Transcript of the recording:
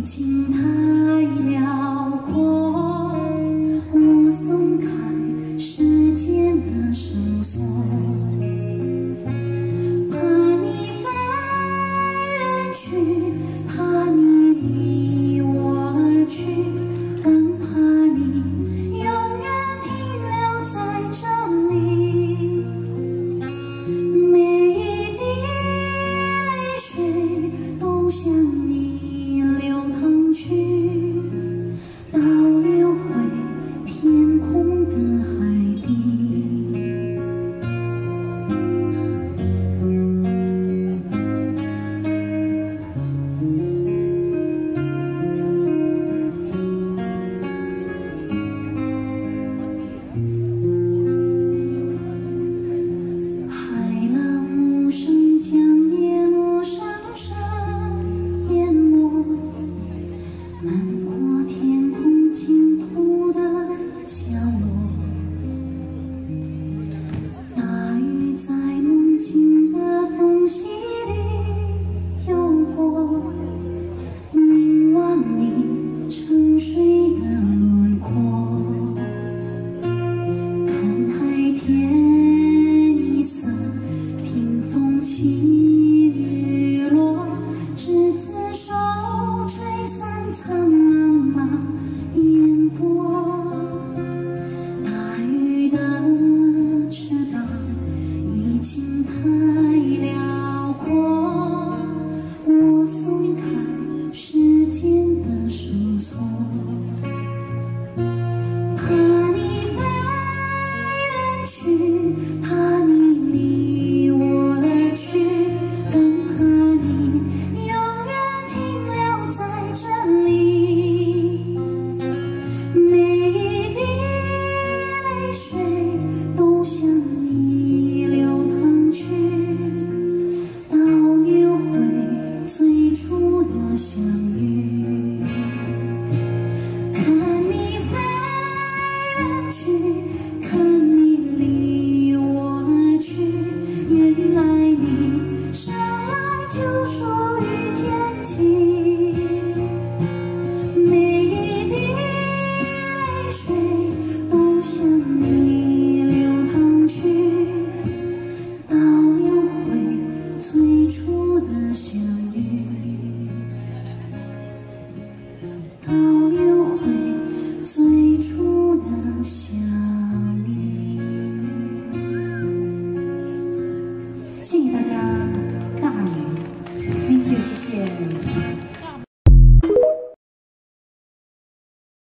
情太辽阔，我松开世间的绳索，怕你飞远去，怕你离我而去，更怕你永远停留在这里。每一滴泪水都向你流淌去，倒流回天空的海底。海浪无声将夜幕深深淹没，漫过天空净土的角落。大雨在梦境的缝隙里游过，凝望你沉睡的轮廓。看海天一色，听风起雨落，执子手，吹散苍茫茫烟波。大鱼的翅膀已经太辽阔，我松开世间的绳索，怕你飞远去，怕你离我而去，更怕你永远停留在这里。每一滴泪水都向你流淌去，倒流回最初的相遇。